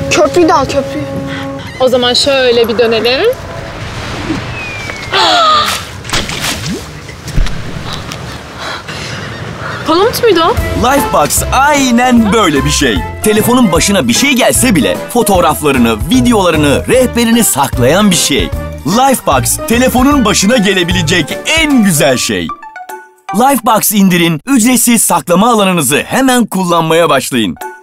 Köprüyü de al, köprüyü. O zaman şöyle bir dönelim. Palamut muydu o? Lifebox aynen böyle bir şey. Telefonun başına bir şey gelse bile fotoğraflarını, videolarını, rehberini saklayan bir şey. Lifebox, telefonun başına gelebilecek en güzel şey. Lifebox indirin, ücretsiz saklama alanınızı hemen kullanmaya başlayın.